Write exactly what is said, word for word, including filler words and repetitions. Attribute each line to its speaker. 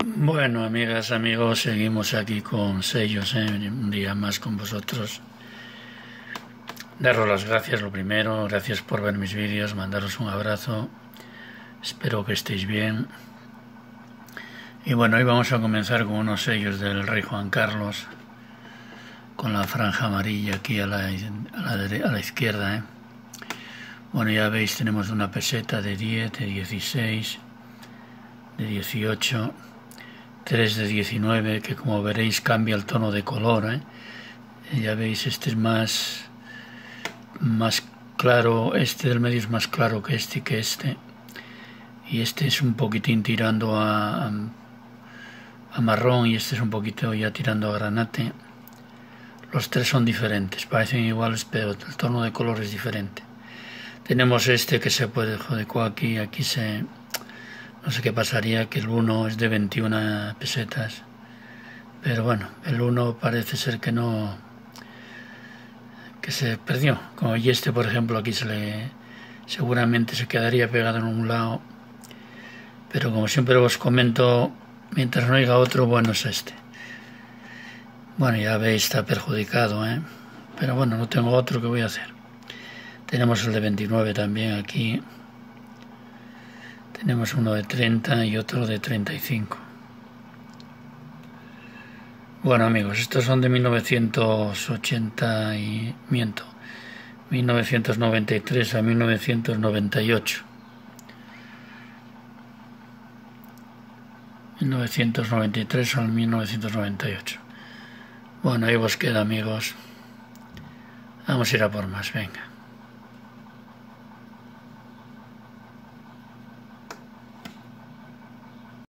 Speaker 1: Bueno, amigas, amigos, seguimos aquí con sellos, ¿eh? Un día más con vosotros. Daros las gracias, lo primero, gracias por ver mis vídeos, mandaros un abrazo, espero que estéis bien. Y bueno, hoy vamos a comenzar con unos sellos del rey Juan Carlos, con la franja amarilla aquí a la, a la, a la izquierda, ¿eh? Bueno, ya veis, tenemos una peseta de diez, de dieciséis, de dieciocho, tres de diecinueve, que como veréis cambia el tono de color, ¿eh? Ya veis, este es más, más claro, este del medio es más claro que este que este, y este es un poquitín tirando a, a, a marrón, y este es un poquito ya tirando a granate. Los tres son diferentes, parecen iguales, pero el tono de color es diferente. Tenemos este que se puede joder aquí, aquí se... no sé qué pasaría, que el uno es de veintiuna pesetas, pero bueno, el uno parece ser que no, que se perdió. Como y este, por ejemplo, aquí se le, seguramente se quedaría pegado en un lado, pero como siempre os comento, mientras no haya otro, bueno, es este. Bueno, ya veis, está perjudicado, ¿eh? Pero bueno, no tengo otro, que voy a hacer. Tenemos el de veintinueve también aquí. Tenemos uno de treinta y otro de treinta y cinco. Bueno, amigos, estos son de mil novecientos ochenta y... miento, mil novecientos noventa y tres a mil novecientos noventa y ocho. mil novecientos noventa y tres a mil novecientos noventa y ocho. Bueno, ahí os queda, amigos. Vamos a ir a por más, venga.